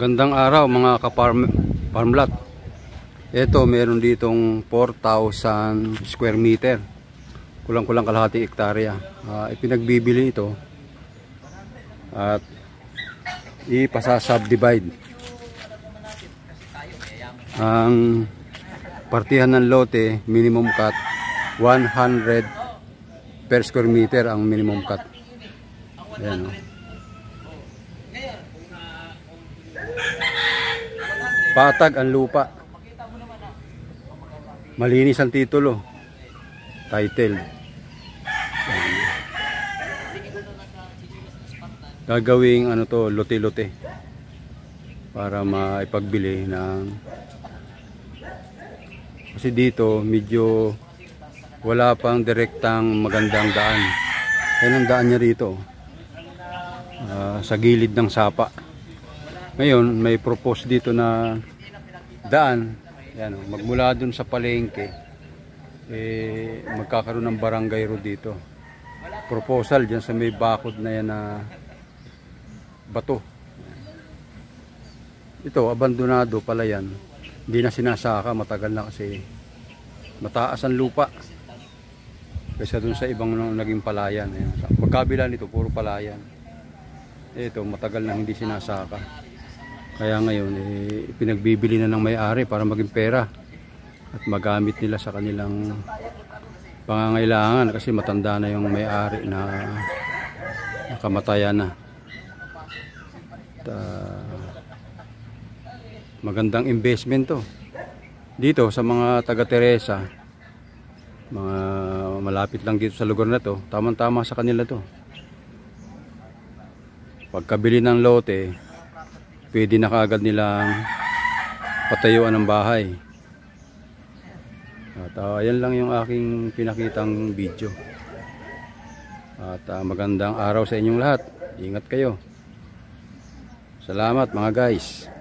Magandang araw mga ka-farmlot. Ito meron ditong 4,000 square meter. Kulang-kulang kalahating hektarya. Ipinagbibili ito at ipasa-subdivide. Ang partihan ng lote, minimum cut 100 per square meter ang minimum cut. Ayan, patag ang lupa. Malinis ang titulo. Title. Gagawing ano to, lote-lote. Para maipagbili ng. Kasi dito medyo wala pang direktang magandang daan. Yan ang daan niya rito. Sa gilid ng sapa. Ngayon may propose dito na daan. Yan, magmula dun sa palengke magkakaroon ng barangay road dito. Proposal dyan sa may bakod na yan na bato. Ito abandonado pala yan. Hindi na sinasaka, matagal na kasi mataas ang lupa kaysa dun sa ibang naging palayan. Pagkabila nito puro palayan. Ito matagal na hindi sinasaka. Kaya ngayon pinagbibili na ng may-ari para maging pera at magamit nila sa kanilang pangangailangan kasi matanda na yung may-ari na nakamatayan na. At, magandang investment to dito sa mga taga Teresa, mga malapit lang dito sa lugar na to. Tamang-tama sa kanila to. Pagkabili ng lote, pwede na kaagad nilang patayuan ng bahay. At ayan lang yung aking pinakitang video. At magandang araw sa inyong lahat. Ingat kayo. Salamat mga guys.